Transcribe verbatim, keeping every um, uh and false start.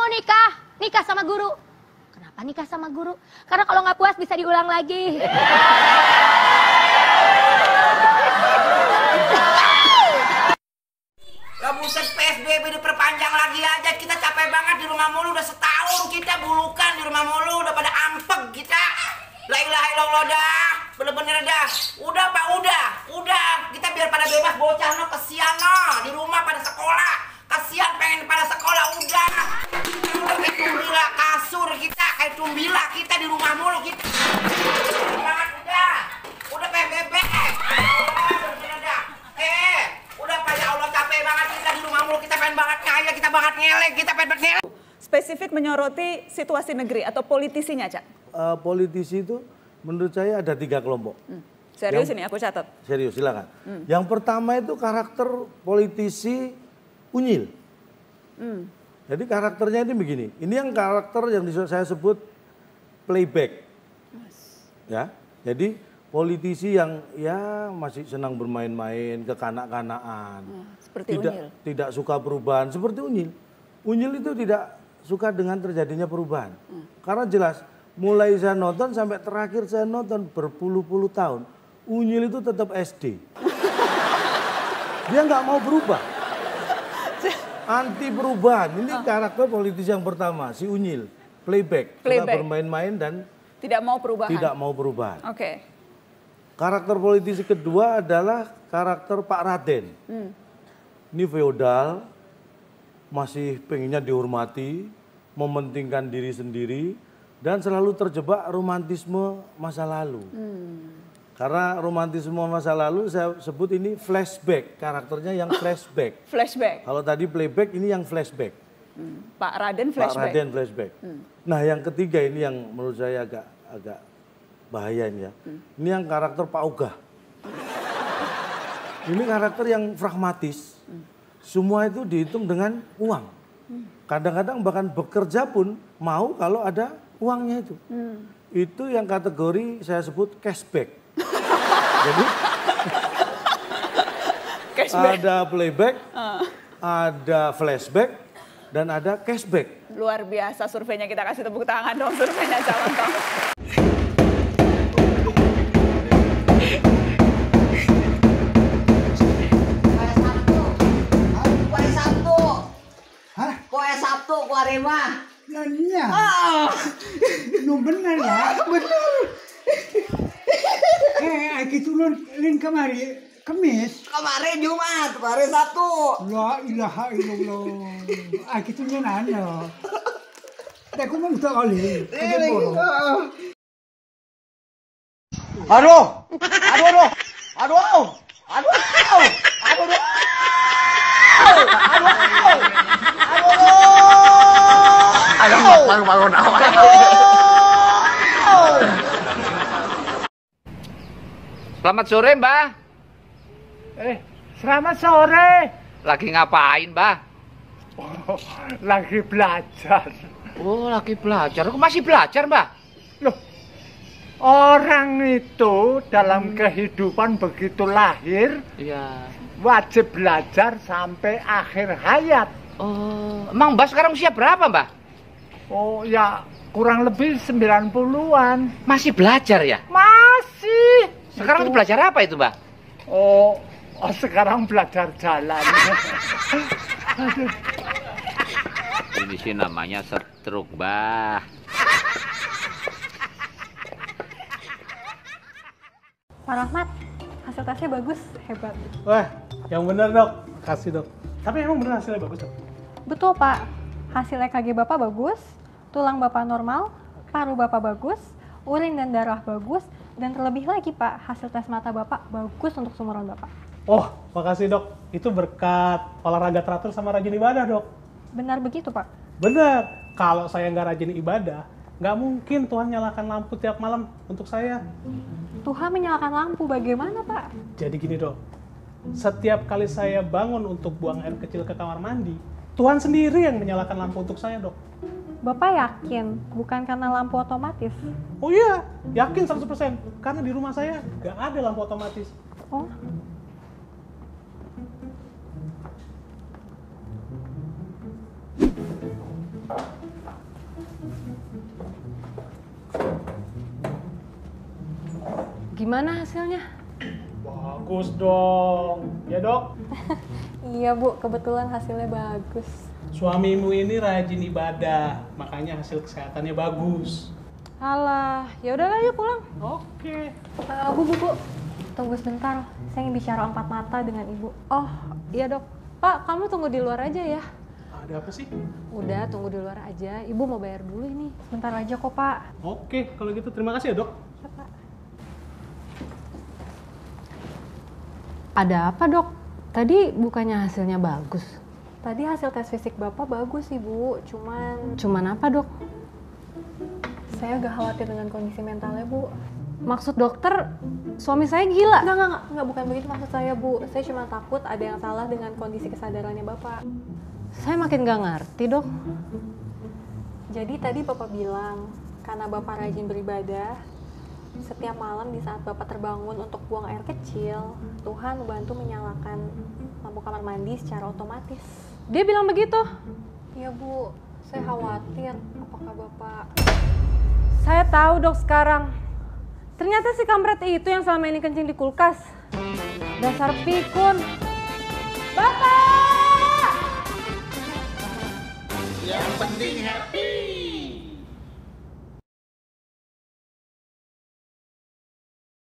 nikah, nikah sama guru. Kenapa nikah sama guru? Karena kalau nggak puas bisa diulang lagi. Lah buset, P S B B diperpanjang lagi aja, kita capek banget di rumah mulu, udah setahun kita bulukan di rumah mulu, udah pada ampeg kita. La ilaha illallah dah, bener-bener dah. Udah Pak, udah, udah, kita biar pada bebas bocah no, kesian no, di rumah pada sekolah, kesian pengen pada sekolah, udah. Udah kayak tumbila kasur kita, kayak tumbila kita di rumah mulu kita. Banget udah, udah P S B B. Bener-bener dah, eh. Udah Pak, ya Allah capek banget kita di rumah mulu, kita pengen banget kaya, kita banget ngelek, kita pengen banget ngelek. Spesifik menyoroti situasi negeri atau politisinya, Cak? Uh, politisi itu menurut saya ada tiga kelompok. Hmm. Serius yang, ini, aku catat. Serius, silakan. Hmm. Yang pertama itu karakter politisi unyil. Hmm. Jadi karakternya ini begini, ini yang karakter yang saya sebut playback. Yes. Ya, jadi politisi yang ya masih senang bermain-main, kekanak-kanakan. Hmm, seperti tidak, unyil. Tidak suka perubahan, seperti unyil. Unyil itu tidak suka dengan terjadinya perubahan. Hmm. Karena jelas, mulai saya nonton sampai terakhir saya nonton berpuluh-puluh tahun, unyil itu tetap S D. Dia nggak mau berubah. Anti perubahan. Ini oh. karakter politisi yang pertama, si unyil. Playback. Playback. Suka bermain-main dan tidak mau perubahan. Tidak mau perubahan. Oke. Okay. Karakter politisi kedua adalah karakter Pak Raden. Hmm. Ini feodal, masih pengennya dihormati, mementingkan diri sendiri, dan selalu terjebak romantisme masa lalu. Hmm. Karena romantisme masa lalu saya sebut ini flashback, karakternya yang flashback. Flashback. Kalau tadi playback, ini yang flashback. Hmm. Pak Raden flashback. Pak Raden flashback. Hmm. Nah yang ketiga ini yang menurut saya agak agak bahaya ini ya. Hmm. Ini yang karakter Pak Ogah. Ini karakter yang pragmatis. Hmm. Semua itu dihitung dengan uang. Kadang-kadang bahkan bekerja pun mau kalau ada uangnya itu. Hmm. Itu yang kategori saya sebut cashback. Jadi cashback. Ada playback, uh. ada flashback, dan ada cashback. Luar biasa surveinya, kita kasih tepuk tangan dong surveinya calon tahu. Sabtu, kuarema. Ya iya. Ah. Nu bener ya. Bener. Eh, kita ulun lin kemari Kamis. Kemarin Jumat, kemarin Sabtu. La ilaha illallah. Ah, kita ulun ano. Tapi mau tak kali. Aduh. Aduh, aduh. Aduh. Aduh. Aduh. Aduh. Aduh. Aduh, malu-malu nama. Selamat sore, Mbah. Eh, selamat sore. Lagi ngapain, Mbah? Oh, lagi belajar. Oh, lagi belajar. Aku masih belajar, Mbah. Loh, orang itu dalam hmm. kehidupan begitu lahir, iya, wajib belajar sampai akhir hayat. Oh, emang Mbah sekarang usia berapa, Mbah? Oh, ya kurang lebih sembilan puluhan. Masih belajar ya? Masih. Sekarang itu belajar apa itu, Mbah? Oh, oh sekarang belajar jalan. Ini sih namanya stroke, Mbah. Pak Rahmat, hasil tesnya bagus, hebat. Wah, yang benar dok, kasih dok. Tapi emang benar hasilnya bagus dok? Betul Pak, hasil E K G Bapak bagus, tulang Bapak normal, paru Bapak bagus, urin dan darah bagus, dan terlebih lagi Pak, hasil tes mata Bapak bagus untuk seumuran Bapak. Oh, makasih dok. Itu berkat olahraga teratur sama rajin ibadah dok. Benar begitu Pak? Benar. Kalau saya nggak rajin ibadah, nggak mungkin Tuhan nyalakan lampu tiap malam untuk saya. Tuhan menyalakan lampu bagaimana Pak? Jadi gini dok, setiap kali saya bangun untuk buang air kecil ke kamar mandi, Tuhan sendiri yang menyalakan lampu untuk saya dok. Bapak yakin bukan karena lampu otomatis? Oh iya, yakin seratus persen. Karena di rumah saya nggak ada lampu otomatis. Oh. Gimana hasilnya? Bagus dong. Ya dok? Iya Bu, kebetulan hasilnya bagus. Suamimu ini rajin ibadah, makanya hasil kesehatannya bagus. Alah, ya udahlah yuk pulang. Oke. Uh, bu, bu, bu, tunggu sebentar. Saya ingin bicara empat mata dengan Ibu. Oh, iya dok. Pak, kamu tunggu di luar aja ya. Ada apa sih? Udah, tunggu di luar aja. Ibu mau bayar dulu ini. Sebentar aja kok Pak. Oke, kalau gitu terima kasih ya dok. Ya, Pak. Ada apa dok? Tadi bukannya hasilnya bagus. Tadi hasil tes fisik Bapak bagus Ibu, cuman... Cuman apa dok? Saya agak khawatir dengan kondisi mentalnya Bu. Maksud dokter, suami saya gila? Enggak, enggak, enggak, enggak, bukan begitu maksud saya Bu. Saya cuma takut ada yang salah dengan kondisi kesadarannya Bapak. Saya makin gak ngerti dok. Jadi tadi Bapak bilang, karena Bapak rajin beribadah, setiap malam di saat Bapak terbangun untuk buang air kecil, Tuhan membantu menyalakan lampu kamar mandi secara otomatis. Dia bilang begitu? Iya Bu, saya khawatir apakah Bapak... Saya tahu dok sekarang. Ternyata si kampret itu yang selama ini kencing di kulkas. Dasar pikun. Bapak! Yang penting happy.